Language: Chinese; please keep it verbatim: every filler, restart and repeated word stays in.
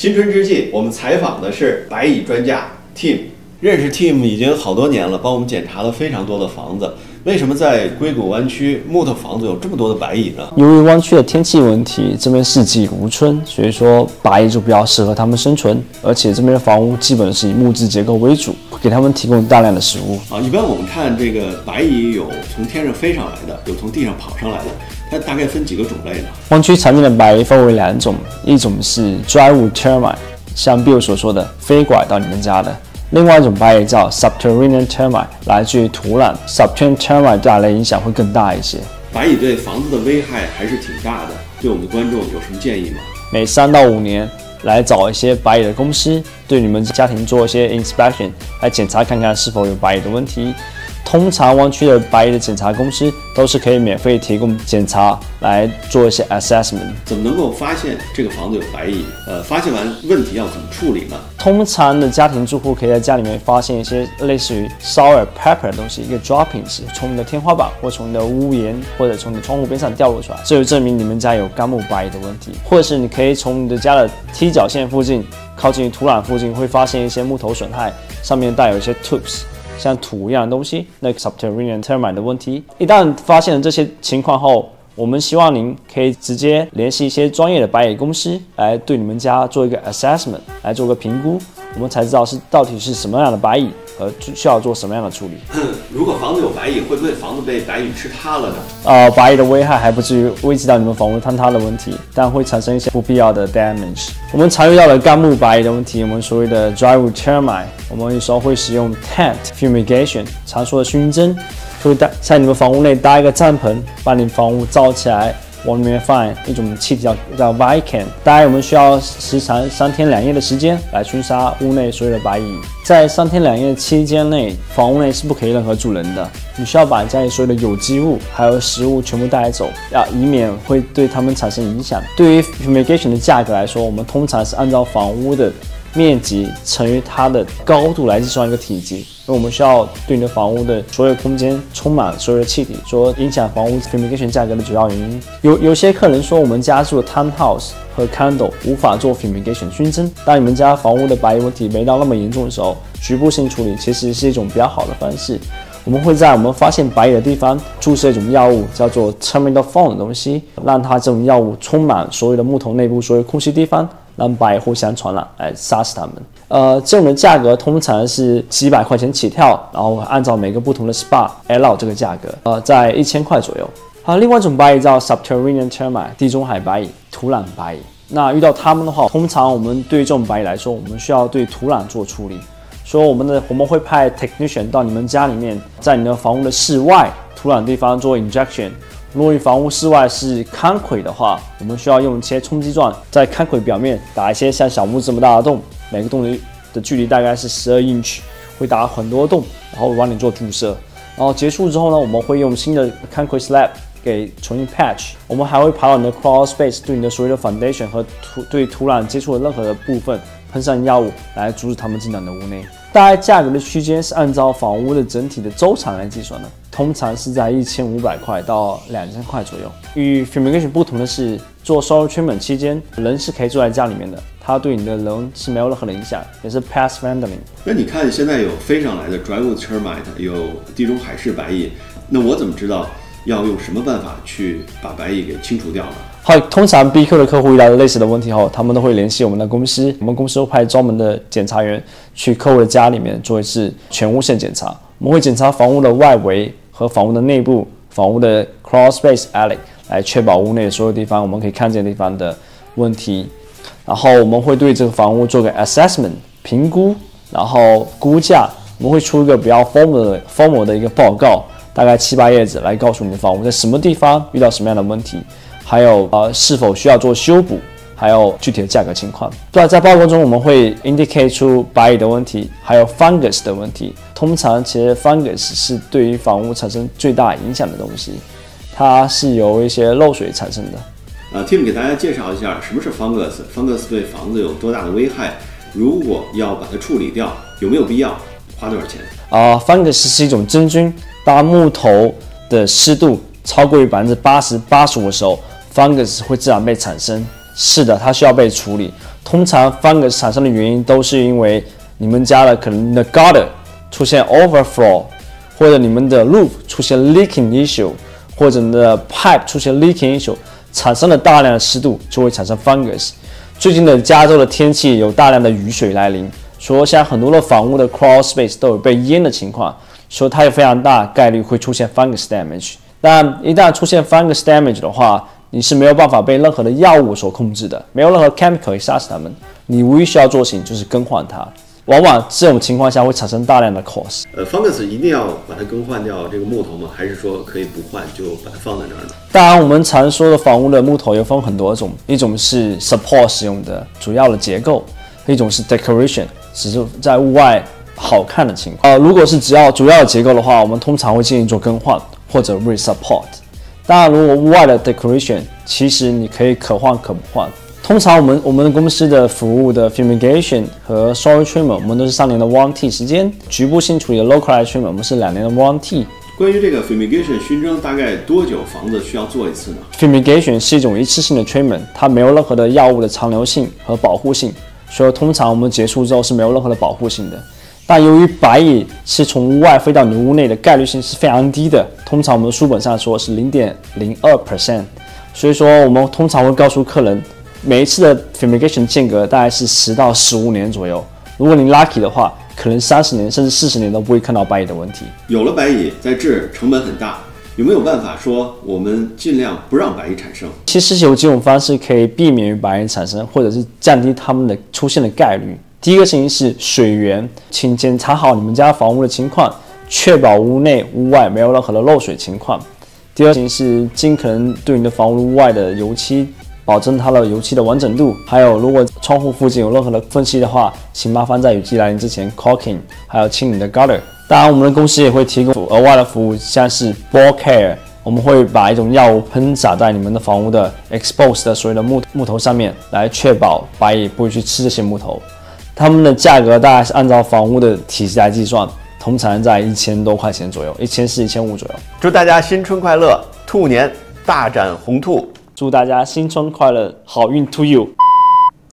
新春之际，我们采访的是白蚁专家 Tim， 认识 Tim 已经好多年了，帮我们检查了非常多的房子。为什么在硅谷湾区木头房子有这么多的白蚁呢？ 由于湾区的天气问题，这边四季如春，所以说白蚁就比较适合它们生存。而且这边的房屋基本是以木质结构为主，给它们提供大量的食物。 啊，一般我们看这个白蚁有从天上飞上来的，有从地上跑上来的，它大概分几个种类呢？ 湾区常见的白蚁分为两种，一种是 drywood termite， 像 Bill 所说的飞过来到你们家的。另外一种白蚁叫 subterranean termite， 来自于土壤。subterranean termite 带来的影响会更大一些。 白蚁对房子的危害还是挺大的，对我们的观众有什么建议吗？ 每三到五年来找一些白蚁的公司，对你们家庭做一些 inspection， 来检查看看是否有白蚁的问题。通常湾区的白蚁的检查公司都是可以免费提供检查来做一些 assessment。 怎么能够发现这个房子有白蚁？呃，发现完问题要怎么处理呢？ 通常的家庭住户可以在家里面发现一些类似于 sour pepper 的东西，一个 droppings 从你的天花板或从你的屋檐或者从你的窗户边上掉落出来，这就证明你们家有干木白蚁的问题。或者是你可以从你的家的踢脚线附近靠近土壤附近会发现一些木头损害，上面带有一些 tubes。像土一样的东西，那个 subterranean termite 的问题，一旦发现了这些情况后，我们希望您可以直接联系一些专业的白蚁公司，来对你们家做一个 assessment， 来做个评估，我们才知道是到底是什么样的白蚁和需要做什么样的处理。 如果房子有白蚁，会不会房子被白蚁吃塌了呢？ 呃，白蚁的危害还不至于危及到你们房屋坍塌的问题，但会产生一些不必要的 damage。我们常遇到的干木白蚁的问题，我们所谓的 drywood termite， 我们有时候会使用 tent fumigation， 常说的熏蒸，就会在你们房屋内搭一个帐篷，把你房屋罩起来。往里面放一种气体叫叫 Viccan， 大概我们需要时长三天两夜的时间来熏杀屋内所有的白蚁。在三天两夜期间内，房屋内是不可以任何住人的。你需要把家里所有的有机物还有食物全部带走，要以免会对它们产生影响。对于 fumigation 的价格来说，我们通常是按照房屋的面积乘以它的高度来计算一个体积，因为我们需要对你的房屋的所有空间充满所有的气体，说影响房屋 fumigation 价格的主要原因。有有些客人说我们家住的 townhouse 和 condo 无法做 fumigation 熏蒸，当你们家房屋的白蚁问题没到那么严重的时候，局部性处理其实是一种比较好的方式。我们会在我们发现白蚁的地方注射一种药物，叫做 terminal foam 的东西，让它这种药物充满所有的木头内部所有空隙地方，让白蚁互相传染来杀死它们。呃，这种的价格通常是几百块钱起跳，然后按照每个不同的 spot allow 这个价格，呃，在一千块左右。好，另外一种白蚁叫 subterranean termite， 地中海白蚁、土壤白蚁。那遇到它们的话，通常我们对于这种白蚁来说，我们需要对土壤做处理。说我们的我们会派 technician 到你们家里面，在你的房屋的室外土壤地方做 injection。如果你房屋室外是 concrete 的话，我们需要用一些冲击钻在 concrete 表面打一些像小拇指这么大的洞，每个洞的距离大概是十二英尺，会打很多洞，然后帮你做注射。然后结束之后呢，我们会用新的 concrete slab 给重新 patch。我们还会爬到你的 crawl space， 对你的所有的 foundation 和土对土壤接触的任何的部分喷上药物，来阻止它们进到你的屋内。大概价格的区间是按照房屋的整体的周长来计算的，通常是在一千五百块到两千块左右。与 fumigation 不同的是，做 soil treatment 期间，人是可以住在家里面的，它对你的人是没有任何的影响，也是 pest friendly。 那你看现在有飞上来的 drywood termite， 有地中海式白蚁，那我怎么知道要用什么办法去把白蚁给清除掉呢？ 好，通常 B Q 的客户遇到类似的问题后，他们都会联系我们的公司，我们公司会派专门的检查员去客户的家里面做一次全屋线检查。我们会检查房屋的外围和房屋的内部，房屋的 crawl space attic， 来确保屋内的所有地方我们可以看见的地方的问题。然后我们会对这个房屋做个 assessment 评估，然后估价，我们会出一个比较 formal 的 formal 的一个报告，大概七八页纸，来告诉你的房屋在什么地方遇到什么样的问题。还有呃是否需要做修补，还有具体的价格情况。对，在报告中我们会 indicate 出白蚁的问题，还有 fungus 的问题。通常其实 fungus 是对于房屋产生最大影响的东西，它是由一些漏水产生的。 呃 ，Tim 给大家介绍一下什么是 fungus，fungus 对房子有多大的危害？如果要把它处理掉，有没有必要？花多少钱？ 啊、呃、，fungus 是一种真菌，当木头的湿度超过于百分之八十、八十五的时候。fungus 会自然被产生，是的，它需要被处理。 通常 fungus 产生的原因都是因为你们家的可能你的 gutter 出现 overflow， 或者你们的 roof 出现 leaking issue， 或者你的 pipe 出现 leaking issue， 产生了大量的湿度就会产生 fungus。最近的加州的天气有大量的雨水来临，所以现在很多的房屋的 crawl space 都有被淹的情况，所以它有非常大概率会出现 fungus damage。但一旦出现 fungus damage 的话，你是没有办法被任何的药物所控制的，没有任何 chemical 可以杀死它们。你唯一需要做的事情就是更换它。往往这种情况下会产生大量的 cost。 呃 ，fungus 一定要把它更换掉这个木头吗？还是说可以不换就把它放在那儿呢？ 当然，我们常说的房屋的木头有分很多种，一种是 support 使用的主要的结构，一种是 decoration， 只是在屋外好看的情况。呃，如果是只要主要的结构的话，我们通常会建议做更换或者 re-support。当然，如果屋外的 decoration， 其实你可以可换可不换。通常我们我们公司的服务的 fumigation 和 soil treatment， 我们都是三年的 warranty 时间；局部性处理的 localized treatment， 我们是两年的 warranty。 关于这个 fumigation 熏蒸，大概多久房子需要做一次呢 ？fumigation 是一种一次性的 treatment， 它没有任何的药物的残留性和保护性，所以通常我们结束之后是没有任何的保护性的。但由于白蚁是从屋外飞到你屋内的概率性是非常低的，通常我们的书本上说是 零点零二 percent， 所以说我们通常会告诉客人，每一次的 fumigation 间隔大概是十到十五年左右。如果你 lucky 的话，可能三十年甚至四十年都不会看到白蚁的问题。 有了白蚁，在治成本很大，有没有办法说我们尽量不让白蚁产生？ 其实有几种方式可以避免于白蚁产生，或者是降低它们的出现的概率。第一个事情是水源，请检查好你们家房屋的情况，确保屋内屋外没有任何的漏水情况。第二个事情是尽可能对你的房屋屋外的油漆保证它的油漆的完整度，还有如果窗户附近有任何的缝隙的话，请麻烦在雨季来临之前 caulking， 还有清你的 gutter。当然，我们的公司也会提供额外的服务，像是 ball care， 我们会把一种药物喷洒在你们的房屋的 exposed 的所有的木木头上面，来确保白蚁不会去吃这些木头。它们的价格大概是按照房屋的体积来计算，通常在一千多块钱左右，一千四、一千五左右。 祝大家新春快乐，兔年大展宏兔！ 祝大家新春快乐，好运 to you！